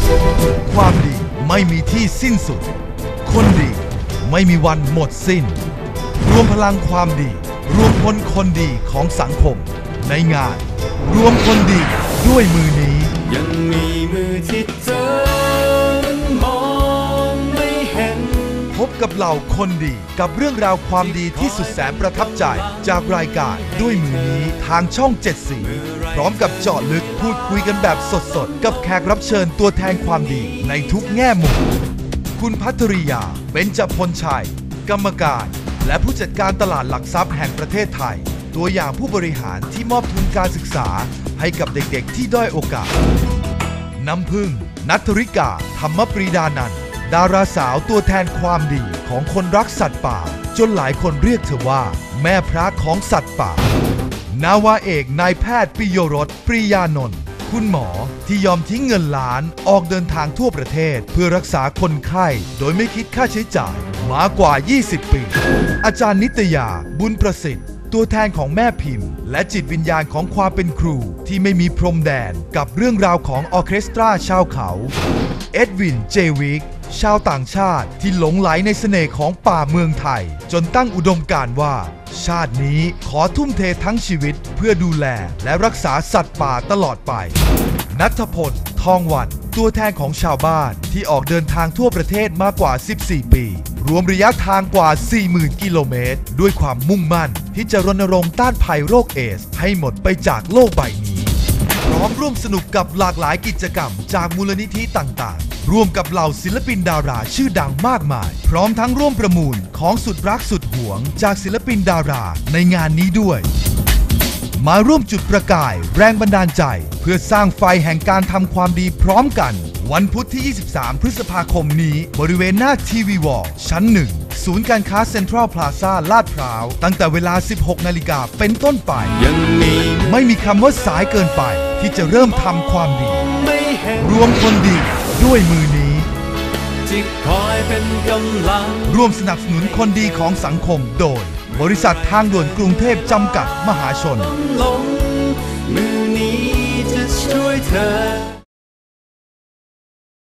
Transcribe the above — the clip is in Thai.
ความดีไม่มีที่สิ้นสุดคนดีไม่มีวันหมดสิ้นรวมพลังความดีรวมพลคนดีของสังคมในงานรวมคนดีด้วยมือนี้ยังมีมือที่เธอมองไม่เห็นพบกับเหล่าคนดีกับเรื่องราวความดีที่สุดแสนประทับใจจากรายการด้วยมือนี้ทางช่อง7 สีพร้อมกับเจาะลึกพูดคุยกันแบบสดๆกับแขกรับเชิญตัวแทนความดีในทุกแง่มุมคุณภัทริยาเบญจพลชัยกรรมการและผู้จัดการตลาดหลักทรัพย์แห่งประเทศไทยตัวอย่างผู้บริหารที่มอบทุนการศึกษาให้กับเด็กๆที่ด้อยโอกาสน้ำพึ่งณัฐริกาธรรมปรีดานันท์ดาราสาวตัวแทนความดีของคนรักสัตว์ป่าจนหลายคนเรียกเธอว่าแม่พระของสัตว์ป่านาวาเอกนายแพทย์ปิโยรสปรียานนท์คุณหมอที่ยอมทิ้งเงินล้านออกเดินทางทั่วประเทศเพื่อรักษาคนไข้โดยไม่คิดค่าใช้จ่ายมากว่า20 ปีอาจารย์นิตยาบุญประสิทธิ์ตัวแทนของแม่พิมพ์และจิตวิญญาณของความเป็นครูที่ไม่มีพรมแดนกับเรื่องราวของออร์เคสตราชาวเขาเอ็ดวินเจวิกชาวต่างชาติที่หลงไหลในเสน่ห์ของป่าเมืองไทยจนตั้งอุดมการณ์ว่าชาตินี้ขอทุ่มเททั้งชีวิตเพื่อดูแลและรักษาสัตว์ป่าตลอดไปณัฐพลทองวันตัวแทนของชาวบ้านที่ออกเดินทางทั่วประเทศมากกว่า14 ปีรวมระยะทางกว่า 40,000 กิโลเมตรด้วยความมุ่งมั่นที่จะรณรงค์ต้านภัยโรคเอดส์ให้หมดไปจากโลกใบนี้พร้อมร่วมสนุกกับหลากหลายกิจกรรมจากมูลนิธิต่างๆร่วมกับเหล่าศิลปินดาราชื่อดังมากมายพร้อมทั้งร่วมประมูลของสุดรักสุดหวงจากศิลปินดาราในงานนี้ด้วยมาร่วมจุดประกายแรงบันดาลใจเพื่อสร้างไฟแห่งการทำความดีพร้อมกันวันพุธที่ 23 พฤษภาคมนี้บริเวณหน้าทีวีวอลชั้น 1 ศูนย์การค้าเซ็นทรัลพลาซ่าลาดพร้าวตั้งแต่เวลา 16 นาฬิกาเป็นต้นไปไม่มีคำว่าสายเกินไปที่จะเริ่มทำความดีรวมคนดีด้วยมือนี้ที่คอยเป็นกำลังร่วมสนับสนุนคนดีของสังคมโดยบริษัททางด่วนกรุงเทพจำกัดมหาชนมือนี้จะช่วยเธอ